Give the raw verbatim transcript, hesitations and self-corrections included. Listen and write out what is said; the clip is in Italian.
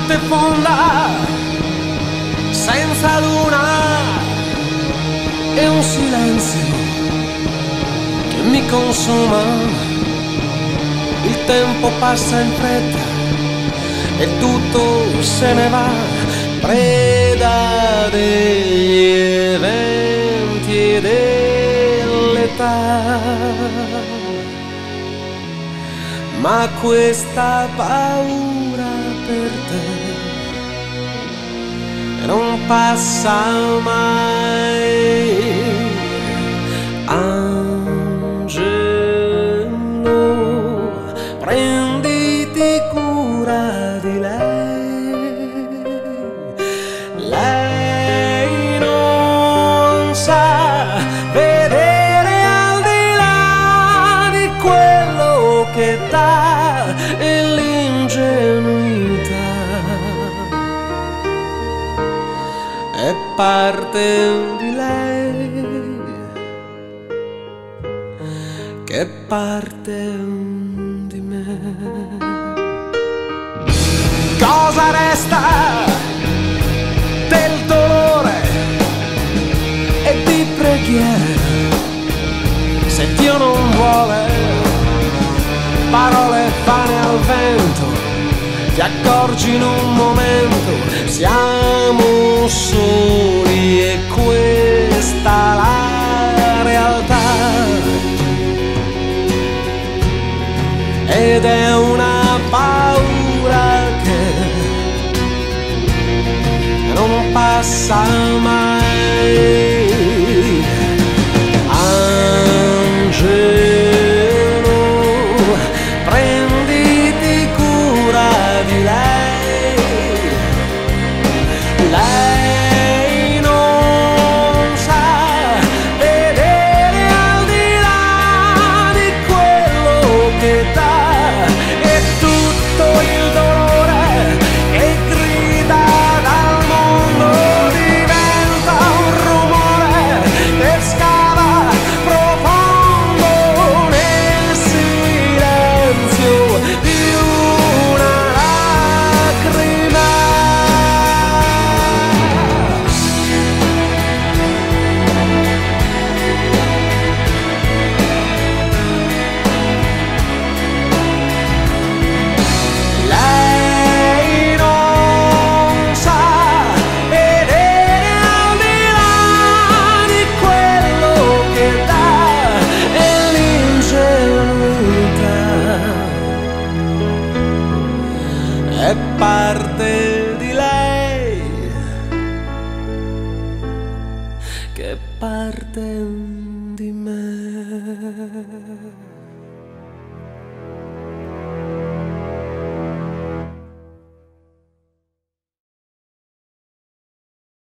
notte fonda senza luna e un silenzio che mi consuma. Il tempo passa in fretta e tutto se ne va, preda degli eventi e dell'età. Ma questa paura per te non passa mai. Angelo, prenditi cura di lei. Lei non sa vedere al di là di quello che dà e l'ingenuità è parte di lei, che è parte di me. Cosa resta del dolore e di preghiera se Dio non vuole? Parole vane al vento, ti accorgi in un momento, siamo soli e questa la realtà. Ed è una paura che non passa mai. Angelo, prenditi cura di lei. Lei non sa vedere al di là di quello che dà, e tutto il dolore che grida dal mondo diventa un rumore che scava profondo nel silenzio di una lacrima. Lei non sa vedere al di là di quello che dà e l'ingenuità è parte di lei, che è parte di me.